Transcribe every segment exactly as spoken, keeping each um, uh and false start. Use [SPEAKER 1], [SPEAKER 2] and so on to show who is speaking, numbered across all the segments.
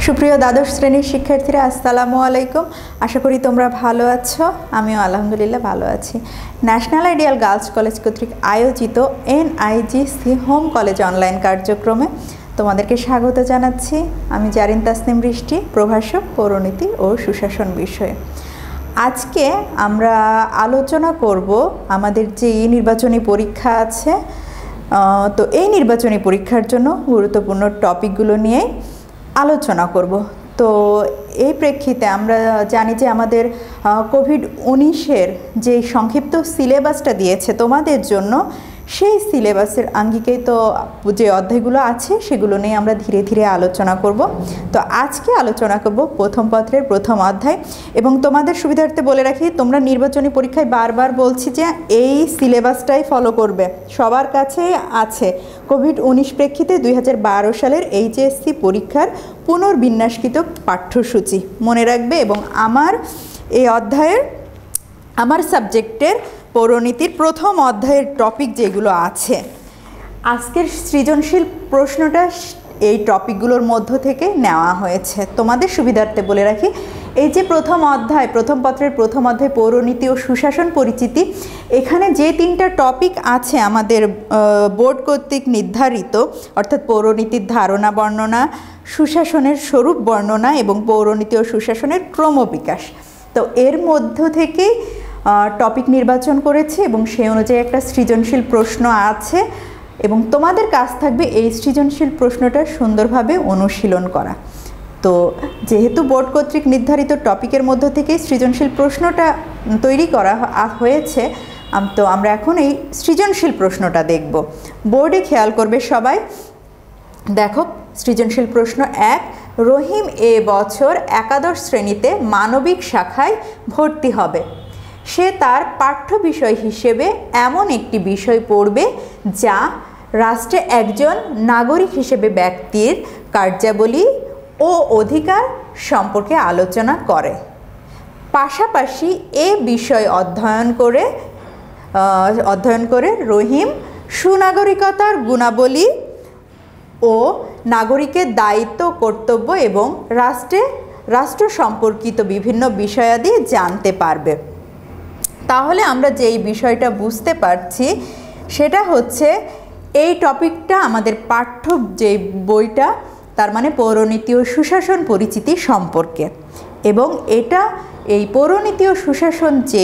[SPEAKER 1] সুপ্রিয় দ্বাদশ শ্রেণীর শিক্ষার্থীরা আসসালামু আলাইকুম। আশা করি তোমরা ভালো আছো। আমিও আলহামদুলিল্লাহ ভালো আছি। ন্যাশনাল আইডিয়াল গার্লস কলেজ কর্তৃক আয়োজিত এনআইজিসি হোম কলেজ অনলাইন কার্যক্রমে তোমাদেরকে স্বাগত জানাচ্ছি। আমি জারিন তাসনিম বৃষ্টি, প্রভাষক পৌরনীতি ও সুশাসন বিষয়ে। আজকে আমরা আলোচনা করব আমাদের যে নির্বাচনী পরীক্ষা আছে, তো এই নির্বাচনী পরীক্ষার জন্য গুরুত্বপূর্ণ টপিকগুলো নিয়ে আলোচনা করব। তো এই প্রেক্ষিতে আমরা জানি যে আমাদের কোভিড উনিশের যে সংক্ষিপ্ত সিলেবাসটা দিয়েছে তোমাদের জন্য, সেই সিলেবাসের আঙ্গিকেই তো যে অধ্যায়গুলো আছে সেগুলো নিয়ে আমরা ধীরে ধীরে আলোচনা করব। তো আজকে আলোচনা করব প্রথম পত্রের প্রথম অধ্যায়। এবং তোমাদের সুবিধার্থে বলে রাখি, তোমরা নির্বাচনী পরীক্ষায় বারবার বলছি যে এই সিলেবাসটাই ফলো করবে, সবার কাছে আছে। কোভিড উনিশ প্রেক্ষিতে দুই হাজার বারো সালের এইচএসসি পরীক্ষার পুনর্বিন্যাসকৃত পাঠ্যসূচি মনে রাখবে। এবং আমার এই অধ্যায়ের আমার সাবজেক্টের পৌরনীতির প্রথম অধ্যায়ের টপিক যেগুলো আছে, আজকের সৃজনশীল প্রশ্নটা এই টপিকগুলোর মধ্য থেকে নেওয়া হয়েছে। তোমাদের সুবিধার্থে বলে রাখি, এই যে প্রথম অধ্যায়, প্রথম পত্রের প্রথম অধ্যায় পৌরনীতি ও সুশাসন পরিচিতি, এখানে যে তিনটা টপিক আছে আমাদের বোর্ড কর্তৃক নির্ধারিত, অর্থাৎ পৌরনীতির ধারণা বর্ণনা, সুশাসনের স্বরূপ বর্ণনা এবং পৌরনীতি ও সুশাসনের ক্রমবিকাশ, তো এর মধ্য থেকেই টপিক নির্বাচন করেছি এবং সেই অনুযায়ী একটা সৃজনশীল প্রশ্ন আছে এবং তোমাদের কাজ থাকবে এই সৃজনশীল প্রশ্নটা সুন্দরভাবে অনুশীলন করা। তো যেহেতু বোর্ড কর্তৃক নির্ধারিত টপিকের মধ্য থেকেই সৃজনশীল প্রশ্নটা তৈরি করা হয়েছে, তো আমরা এখন এই সৃজনশীল প্রশ্নটা দেখব। বোর্ডে খেয়াল করবে সবাই। দেখো সৃজনশীল প্রশ্ন এক, রহিম এ বছর একাদশ শ্রেণীতে মানবিক শাখায় ভর্তি হবে। সে তার পাঠ্য বিষয় হিসেবে এমন একটি বিষয় পড়বে যা রাষ্ট্রে একজন নাগরিক হিসেবে ব্যক্তির কার্যাবলী ও অধিকার সম্পর্কে আলোচনা করে। পাশাপাশি এ বিষয় অধ্যয়ন করে অধ্যয়ন করে রহিম সুনাগরিকতার গুণাবলী ও নাগরিকের দায়িত্ব, কর্তব্য এবং রাষ্ট্রে রাষ্ট্র সম্পর্কিত বিভিন্ন বিষয়াদি জানতে পারবে। তাহলে আমরা যেই বিষয়টা বুঝতে পারছি সেটা হচ্ছে এই টপিকটা আমাদের পাঠ্য যে বইটা, তার মানে পৌরনীতি ও সুশাসন পরিচিতি সম্পর্কে। এবং এটা এই পৌরনীতি ও সুশাসন যে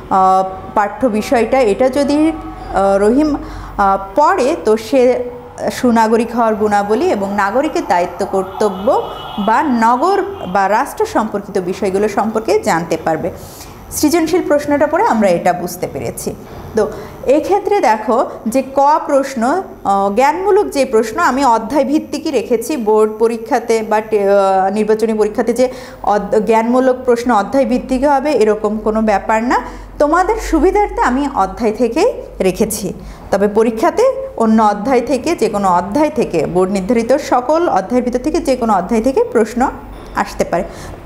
[SPEAKER 1] পাঠ্য বিষয়টা, এটা যদি রহিম পড়ে তো সে সুনাগরিক হওয়ার গুণাবলী এবং নাগরিকের দায়িত্ব, কর্তব্য বা নগর বা রাষ্ট্র সম্পর্কিত বিষয়গুলো সম্পর্কে জানতে পারবে। সৃজনশীল প্রশ্নটা পড়ে আমরা এটা বুঝতে পেরেছি। তো এক্ষেত্রে দেখো যে ক প্রশ্ন, জ্ঞানমূলক যে প্রশ্ন, আমি অধ্যায় ভিত্তিকই রেখেছি। বোর্ড পরীক্ষাতে বা নির্বাচনী পরীক্ষাতে যে জ্ঞানমূলক প্রশ্ন অধ্যায় ভিত্তিক হবে এরকম কোনো ব্যাপার না, তোমাদের সুবিধার্থে আমি অধ্যায় থেকেই রেখেছি। তবে পরীক্ষাতে অন্য অধ্যায় থেকে, যে কোনো অধ্যায় থেকে, বোর্ড নির্ধারিত সকল অধ্যায়ের ভিতর থেকে যে কোনো অধ্যায় থেকে প্রশ্ন আসতে পারে।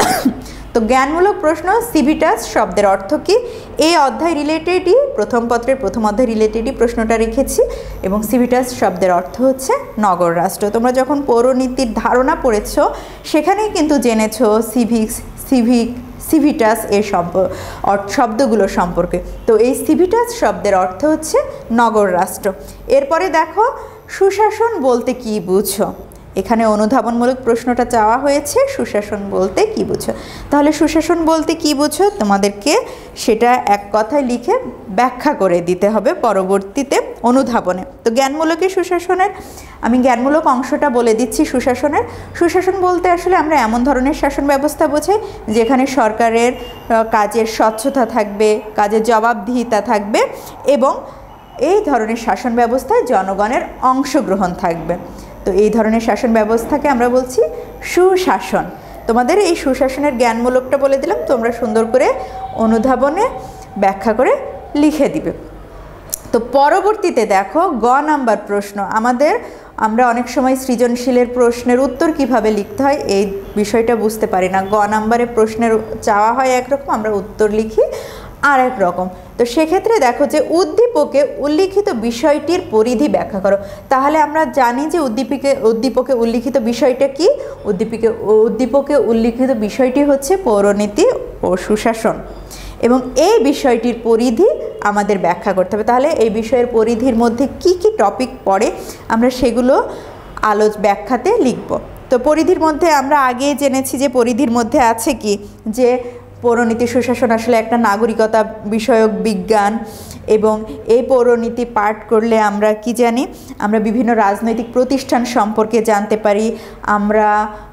[SPEAKER 1] তো জ্ঞানমূলক প্রশ্ন, সিভিটাস শব্দের অর্থ কী, এই অধ্যায় রিলেটেডই, প্রথম পত্রের প্রথম অধ্যায় রিলেটেডই প্রশ্নটা রেখেছি। এবং সিভিটাস শব্দের অর্থ হচ্ছে নগর রাষ্ট্র। তোমরা যখন পৌরনীতির ধারণা পড়েছ সেখানেই কিন্তু জেনেছ সিভিক্স, সিভিক, সিভিটাস এই শব্দগুলো সম্পর্কে। তো এই সিভিটাস শব্দের অর্থ হচ্ছে নগর রাষ্ট্র। এরপরে দেখো সুশাসন বলতে কী বুঝো, এখানে অনুধাবনমূলক প্রশ্নটা চাওয়া হয়েছে, সুশাসন বলতে কি বুঝো। তাহলে সুশাসন বলতে কি বুঝো তোমাদেরকে সেটা এক কথায় লিখে ব্যাখ্যা করে দিতে হবে পরবর্তীতে অনুধাবনে। তো জ্ঞানমূলকে সুশাসনের আমি জ্ঞানমূলক অংশটা বলে দিচ্ছি। সুশাসনের সুশাসন বলতে আসলে আমরা এমন ধরনের শাসন ব্যবস্থা বোঝাই যেখানে সরকারের কাজের স্বচ্ছতা থাকবে, কাজের জবাবদিহিতা থাকবে এবং এই ধরনের শাসন ব্যবস্থায় জনগণের অংশগ্রহণ থাকবে। তো এই ধরনের শাসন ব্যবস্থাকে আমরা বলছি সুশাসন। তোমাদের এই সুশাসনের জ্ঞানমূলকটা বলে দিলাম, তোমরা সুন্দর করে অনুধাবনে ব্যাখ্যা করে লিখে দিবে। তো পরবর্তীতে দেখো গ নাম্বার প্রশ্ন, আমাদের আমরা অনেক সময় সৃজনশীলের প্রশ্নের উত্তর কিভাবে লিখতে হয় এই বিষয়টা বুঝতে পারি না। গ নাম্বারে প্রশ্নের চাওয়া হয় একরকম, আমরা উত্তর লিখি আর এক রকম। তো সেক্ষেত্রে দেখো যে উদ্দীপকে উল্লিখিত বিষয়টির পরিধি ব্যাখ্যা করো। তাহলে আমরা জানি যে উদ্দীপকে উদ্দীপকে উল্লিখিত বিষয়টা কি? উদ্দীপকে উদ্দীপকে উল্লিখিত বিষয়টি হচ্ছে পৌরনীতি ও সুশাসন, এবং এই বিষয়টির পরিধি আমাদের ব্যাখ্যা করতে হবে। তাহলে এই বিষয়ের পরিধির মধ্যে কি কি টপিক পড়ে আমরা সেগুলো আলোচ ব্যাখ্যাতে লিখব। তো পরিধির মধ্যে আমরা আগেই জেনেছি যে পরিধির মধ্যে আছে কি, যে পৌরনীতি সুশাসন আসলে একটা নাগরিকতা বিষয়ক বিজ্ঞান, এবং এই পৌরনীতি পাঠ করলে আমরা কি জানি, আমরা বিভিন্ন রাজনৈতিক প্রতিষ্ঠান সম্পর্কে জানতে পারি, আমরা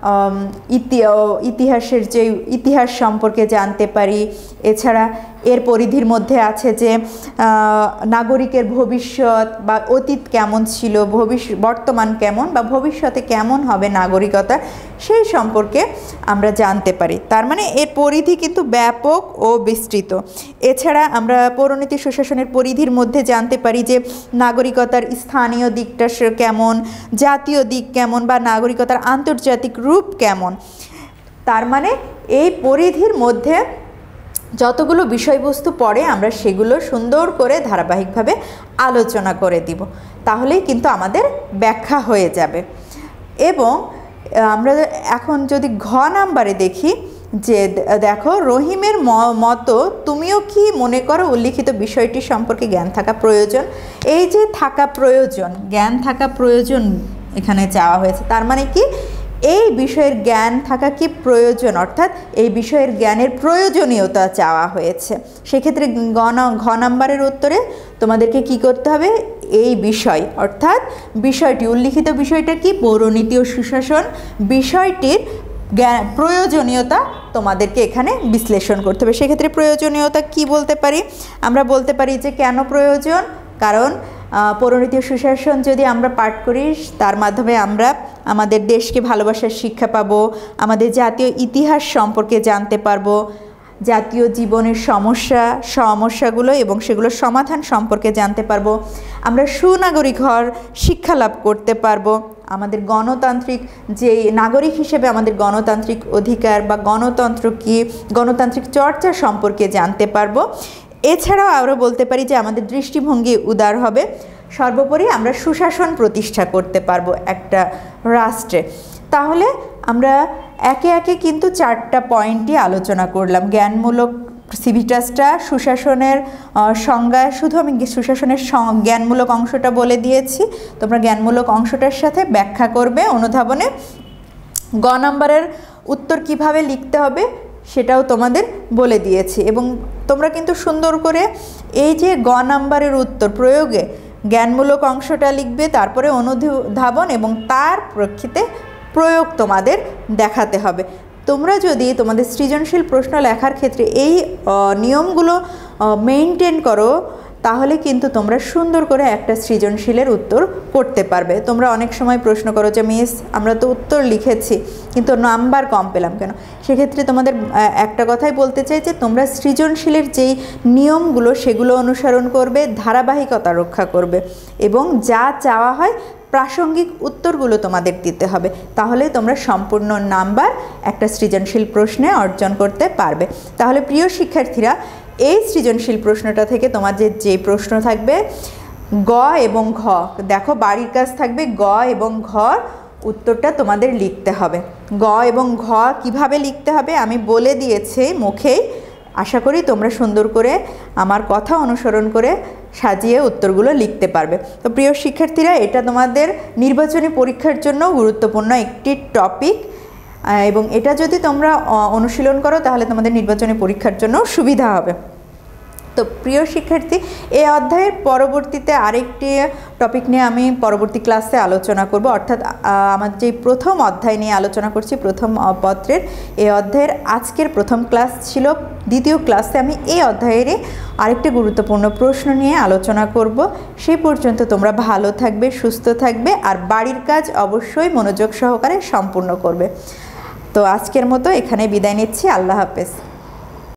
[SPEAKER 1] ইতিহাসের যে ইতিহাস সম্পর্কে জানতে পারি। এছাড়া এর পরিধির মধ্যে আছে যে নাগরিকের ভবিষ্যৎ বা অতীত কেমন ছিল, ভবিষ্যৎ বর্তমান কেমন বা ভবিষ্যতে কেমন হবে নাগরিকতা, সেই সম্পর্কে আমরা জানতে পারি। তার মানে এর পরিধি কিন্তু ব্যাপক ও বিস্তৃত। এছাড়া আমরা পৌরনীতি সুশাসনের পরিধির মধ্যে জানতে পারি যে নাগরিকতার স্থানীয় দিকটা কেমন, জাতীয় দিক কেমন, বা নাগরিকতার আন্তর্জাতিক রূপ কেমন। তার মানে এই পরিধির মধ্যে যতগুলো বিষয়বস্তু পড়ে আমরা সেগুলো সুন্দর করে ধারাবাহিকভাবে আলোচনা করে দিব, তাহলেই কিন্তু আমাদের ব্যাখ্যা হয়ে যাবে। এবং আমরা এখন যদি ঘ নাম্বারে দেখি, যে দেখো রহিমের মতো তুমিও কি মনে করো উল্লিখিত বিষয়টি সম্পর্কে জ্ঞান থাকা প্রয়োজন। এই যে থাকা প্রয়োজন, জ্ঞান থাকা প্রয়োজন এখানে চাওয়া হয়েছে। তার মানে কি, এই বিষয়ের জ্ঞান থাকা কি প্রয়োজন, অর্থাৎ এই বিষয়ের জ্ঞানের প্রয়োজনীয়তা চাওয়া হয়েছে। সেক্ষেত্রে গ ঘ নাম্বারের উত্তরে তোমাদেরকে কি করতে হবে, এই বিষয় অর্থাৎ বিষয়টি উল্লিখিত বিষয়টা কি, পৌরনীতি ও সুশাসন বিষয়টির জ্ঞান প্রয়োজনীয়তা তোমাদেরকে এখানে বিশ্লেষণ করতে হবে। সেক্ষেত্রে প্রয়োজনীয়তা কি বলতে পারি, আমরা বলতে পারি যে কেন প্রয়োজন, কারণ পৌরনীতি ও সুশাসন যদি আমরা পাঠ করি তার মাধ্যমে আমরা আমাদের দেশকে ভালোবাসার শিক্ষা পাবো, আমাদের জাতীয় ইতিহাস সম্পর্কে জানতে পারবো, জাতীয় জীবনের সমস্যা সমস্যাগুলো এবং সেগুলোর সমাধান সম্পর্কে জানতে পারবো, আমরা সুনাগরিক হওয়ার শিক্ষা লাভ করতে পারবো, আমাদের গণতান্ত্রিক যে নাগরিক হিসেবে আমাদের গণতান্ত্রিক অধিকার বা গণতন্ত্র কি, গণতান্ত্রিক চর্চা সম্পর্কে জানতে পারবো। এছাড়াও আমরা বলতে পারি যে আমাদের দৃষ্টিভঙ্গি উদার হবে। সর্বোপরি আমরা সুশাসন প্রতিষ্ঠা করতে পারবো একটা রাষ্ট্রে। তাহলে আমরা একে একে কিন্তু চারটা পয়েন্টই আলোচনা করলাম। জ্ঞানমূলক সিভিটাসটা, সুশাসনের সংজ্ঞা, শুধু আমি সুশাসনের জ্ঞানমূলক অংশটা বলে দিয়েছি, তোমরা জ্ঞানমূলক অংশটার সাথে ব্যাখ্যা করবে অনুধাবনে। গ নাম্বারের উত্তর কিভাবে লিখতে হবে সেটাও তোমাদের বলে দিয়েছি, এবং তোমরা কিন্তু সুন্দর করে এই যে গ নাম্বারের উত্তর প্রয়োগে জ্ঞানমূলক অংশটা লিখবে, তারপরে অনুধাবন এবং তার প্রেক্ষিতে প্রয়োগ তোমাদের দেখাতে হবে। তোমরা যদি তোমাদের সৃজনশীল প্রশ্ন লেখার ক্ষেত্রে এই নিয়মগুলো মেইনটেন করো, তাহলে কিন্তু তোমরা সুন্দর করে একটা সৃজনশীলের উত্তর করতে পারবে। তোমরা অনেক সময় প্রশ্ন করো যে মিস আমরা তো উত্তর লিখেছি কিন্তু নাম্বার কম পেলাম কেন। সেক্ষেত্রে তোমাদের একটা কথাই বলতে চাই যে তোমরা সৃজনশীলের যেই নিয়মগুলো সেগুলো অনুসরণ করবে, ধারাবাহিকতা রক্ষা করবে, এবং যা চাওয়া হয় প্রাসঙ্গিক উত্তরগুলো তোমাদের দিতে হবে। তাহলে তোমরা সম্পূর্ণ নাম্বার একটা সৃজনশীল প্রশ্নে অর্জন করতে পারবে। তাহলে প্রিয় শিক্ষার্থীরা, এই সৃজনশীল প্রশ্নটা থেকে তোমার যে যে প্রশ্ন থাকবে গ এবং ঘ, দেখো বাড়ির কাজ থাকবে গ এবং ঘ, উত্তরটা তোমাদের লিখতে হবে। গ এবং ঘ কিভাবে লিখতে হবে আমি বলে দিয়েছি মুখেই। আশা করি তোমরা সুন্দর করে আমার কথা অনুসরণ করে সাজিয়ে উত্তরগুলো লিখতে পারবে। তো প্রিয় শিক্ষার্থীরা, এটা তোমাদের নির্বাচনী পরীক্ষার জন্য গুরুত্বপূর্ণ একটি টপিক, এবং এটা যদি তোমরা অনুশীলন করো তাহলে তোমাদের নির্বাচনী পরীক্ষার জন্য সুবিধা হবে। তো প্রিয় শিক্ষার্থী, এই অধ্যায়ের পরবর্তীতে আরেকটি টপিক নিয়ে আমি পরবর্তী ক্লাসে আলোচনা করব, অর্থাৎ আমার যে প্রথম অধ্যায় নিয়ে আলোচনা করছি প্রথম পত্রের, এই অধ্যায়ের আজকের প্রথম ক্লাস ছিল। দ্বিতীয় ক্লাসে আমি এই অধ্যায়ের আরেকটি গুরুত্বপূর্ণ প্রশ্ন নিয়ে আলোচনা করব। সেই পর্যন্ত তোমরা ভালো থাকবে, সুস্থ থাকবে, আর বাড়ির কাজ অবশ্যই মনোযোগ সহকারে সম্পূর্ণ করবে। তো আজকের মতো এখানে বিদায় নিচ্ছি। আল্লাহ হাফেজ।